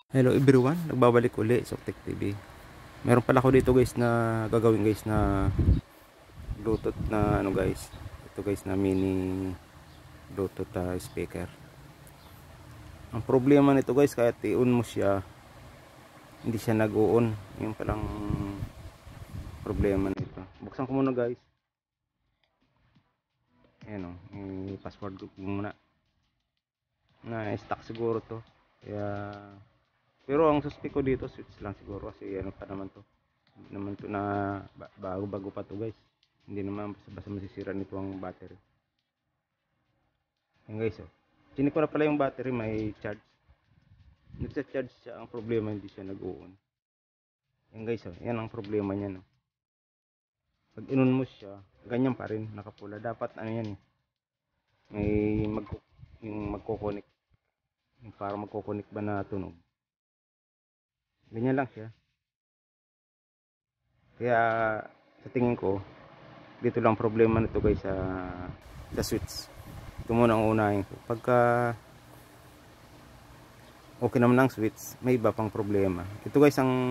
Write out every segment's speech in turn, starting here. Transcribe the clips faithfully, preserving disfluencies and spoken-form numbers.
Hello everyone, nagbabalik uli sa Tech T V. Meron pala ako dito guys na gagawin guys na Bluetooth na ano guys. Ito guys na mini Bluetooth uh, speaker. Ang problema nito guys, kahit i-on mo siya, hindi siya nag-o-on. Yung palang problema nito. Buksan ko muna guys. Ayan o, i-password ko muna. Na-stuck siguro to. Kaya pero ang suspect ko dito, switch lang siguro kasi ano pa naman to. Hindi naman to na bago-bago pa to guys. Hindi naman basta-basta masisira nito ang battery. Yan guys oh. Chinik ko na pala yung battery, may charge. Nagsa-charge siya, ang problema hindi siya nag-on. Yan guys oh, yan ang problema niya no. Pag inon mo siya, ganyan pa rin, nakapula. Dapat ano yan eh. May mag yung magko-connect. Yung para magko-connect ba na tunog. Ganyan lang siya. Kaya sa tingin ko dito lang problema nito guys sa sa switch. Ito muna ang unahin ko. Pagka okay naman ang switch, may iba pang problema. Ito guys ang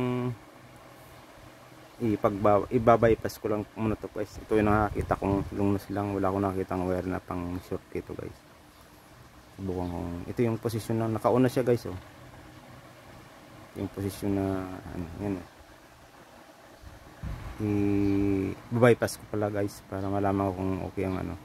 ipagba ibabypass ko lang muna to guys. Ito yung nakakita kong lungnos lang, wala akong nakikitang wire na pang short dito guys. Subukan ko. Ito yung posisyon na nakauna siya guys oh. Yung posisyon na ano, yan oh. I-bypass ko pala guys para malaman ko kung okay ang ano.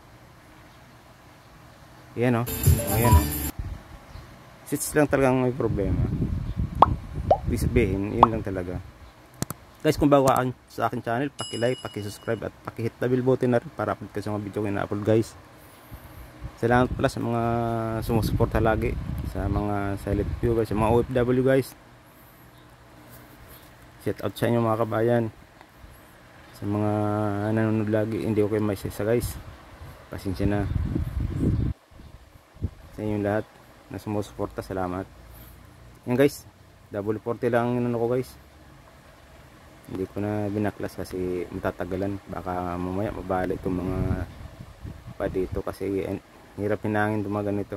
Yan oh. Ayan oh. Switch lang talagang may problema. Ibig sabihin, yun lang talaga. Guys, kung bago ka sa akin channel, paki-like, paki-subscribe at paki-hit the bell button na rin para upload ka sa mga video ko na upload guys. Salamat pala sa mga sumusuporta lagi, sa mga silent viewers, sa mga O F W guys. Shout out sa inyo mga kabayan. Sa mga nanonood lagi, hindi ko kayo maisisa guys. Pasensya na. Sa inyo lahat na sumusuporta, salamat. Yan guys, double forty lang yun ano ko guys. Hindi ko na binaklas kasi matatagalan. Baka mamaya mabalik itong mga pa dito kasi hirap hinangin dumagan nito.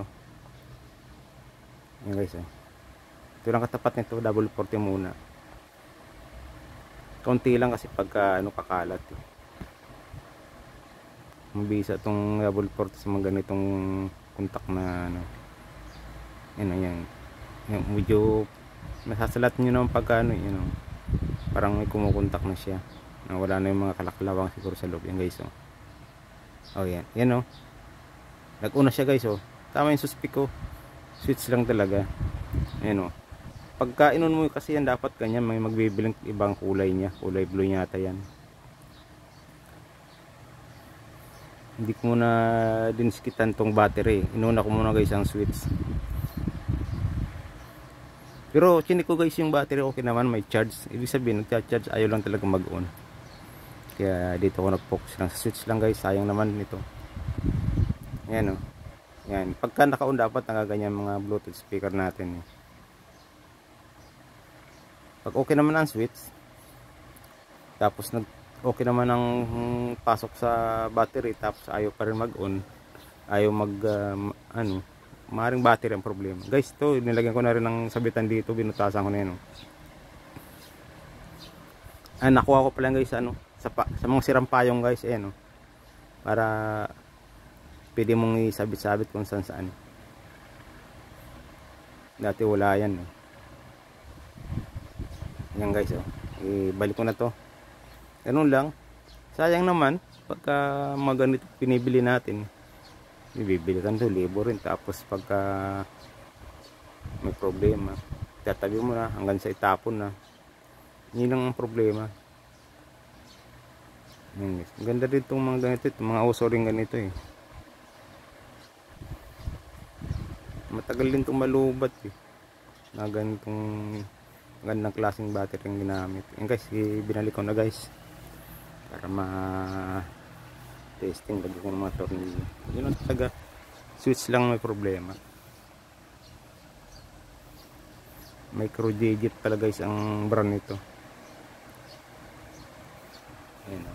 Yan guys eh. Ito lang katapat nito, double forty muna. Konti lang kasi pagka ano kakalat eh. Mabisa itong double forty sa mga ganitong kontak na ano. Yan o yan. Yan medyo masasalat nyo naman pagka ano yun o. Parang may kumukontak na siya. Na wala na yung mga kalaklawang siguro sa loob. Yan guys o. Oh yan. Yan o. Nag-una siya guys o. Tama yung suspect ko. Switch lang talaga. Yan o. Pagka inon mo kasi yan dapat ganyan, may magbibilang ibang kulay niya, kulay blue yata yan. Hindi ko muna dinskitan tong battery, inuna ko muna guys ang switch. Pero chinik ko guys yung battery, okay naman, may charge. Ibig sabihin nagcha-charge, ayaw lang talaga mag-on. Kaya dito ko nag-focus lang sa switch lang guys, sayang naman nito. Yan o. Yan, pagka naka-on dapat nagaganyan mga Bluetooth speaker natin eh. Pag okay naman ang switch, tapos nag okay naman ang pasok sa battery, tapos ayaw pa rin mag-on, ayaw mag uh, ano, maaaring battery ang problema guys. Ito nilagyan ko na rin ng sabitan dito, binutasan ko na yun oh. Ah, nakuha ko pala guys ano, sa, pa, sa mga sirang payong guys ayan oh, para pwede mong isabit-sabit kung saan saan. Dati wala yan eh. Yan guys oh. Ibalik ko na to. Ganun lang. Sayang naman pagka mga ganito pinibili natin. Bibili ka to, libo rin. Tapos pagka may problema, tatabi mo na hanggang sa itapon na. Yun lang ang problema. Yan guys. Ganda rin itong mga ganito. Itong mga uso rin ganito eh. Matagal din itong malubat eh. Na ganitong gandang klaseng battery ang ginamit. Yan guys, binalik ko na guys para ma-testing. Lagi ko ng mga tornilyo. Yun ang talaga, switch lang may problema. Micro digit pala guys ang brand nito. Ayan o.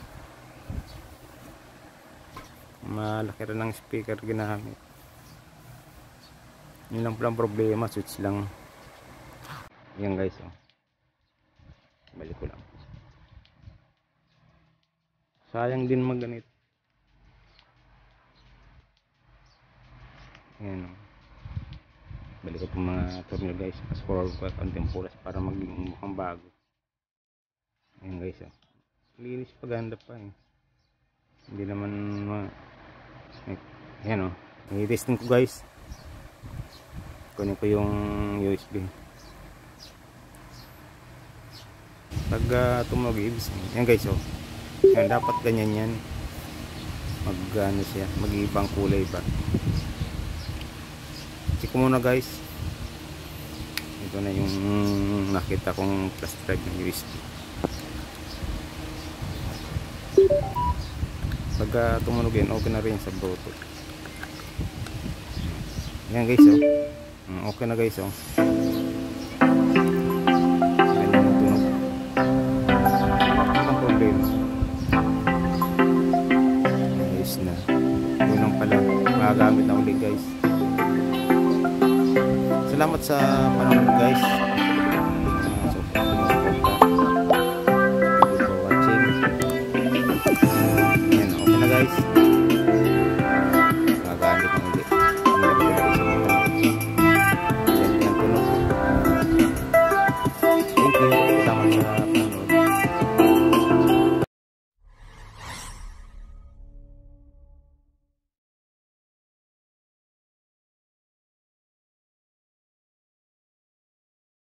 Malaki rin ang speaker ginamit. Yun lang pala ang problema, switch lang. Yan guys, oh. Balik ko lang. Sayang din mag ganito. Ayan, oh. Balik ko itong mga tornilyo guys. Fast forward ko konting pulas para maging mukhang bago. Ayan guys, oh. Linis pa, ganda pa eh. Hindi naman ma... Ayan, oh. I-testing ko guys. Kunin ko yung U S B. Pag uh, tumawag ibig yan guys, oh. Yan, dapat ganyan yan. Mag ano siya, mag-ibang kulay ba. Check ko muna guys. Ito na yung nakita kong flash drive ng U S B. Pag uh, tumunog yan, okay na rin sa Bluetooth. Yan guys, oh. Okay na guys, oh. Ayos na. Yun lang pala. Magagamit na ulit guys. Salamat sa panonood guys. Uh, so, thank you for watching. Ayan, okay na guys. Magagamit na ulit. Thank you.